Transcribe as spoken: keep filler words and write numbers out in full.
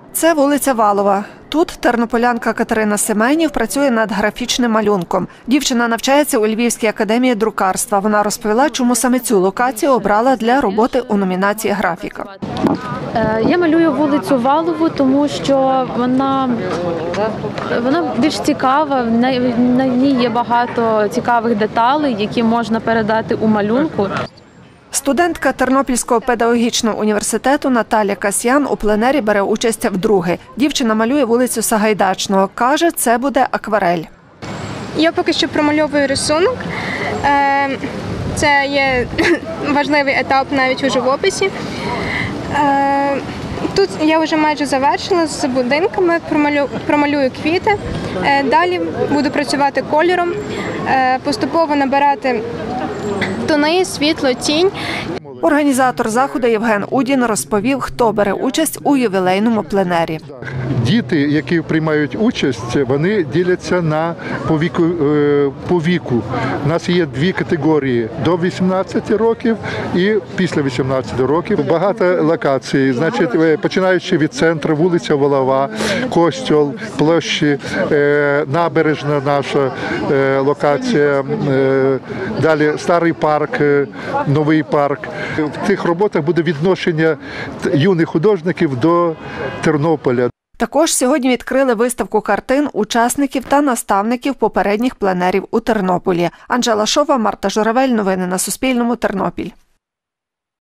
Це вулиця Валова. Тут тернополянка Катерина Семенів працює над графічним малюнком. Дівчина навчається у Львівській академії друкарства. Вона розповіла, чому саме цю локацію обрала для роботи у номінації «Графіка». Я малюю вулицю Валову, тому що вона, вона більш цікава, на ній є багато цікавих деталей, які можна передати у малюнку. Студентка Тернопільського педагогічного університету Наталя Касьян у пленері бере участь вдруге. Дівчина малює вулицю Сагайдачного. Каже, це буде акварель. Я поки що промальовую рисунок. Це є важливий етап навіть у живописі. Тут я вже майже завершила з будинками, промалюю квіти. Далі буду працювати кольором, поступово набирати тони, світло, тінь. Організатор заходу Євген Удін розповів, хто бере участь у ювілейному пленері. Діти, які приймають участь, вони діляться на по віку. По віку. У нас є дві категорії – до вісімнадцяти років і після вісімнадцяти років. Багато локацій, значить, починаючи від центру, вулиця Валова, Костьол, площі, набережна наша локація, далі Старий парк, Новий парк. В цих роботах буде відношення юних художників до Тернополя. Також сьогодні відкрили виставку картин учасників та наставників попередніх пленерів у Тернополі. Анжела Шова, Марта Журавель. Новини на Суспільному. Тернопіль.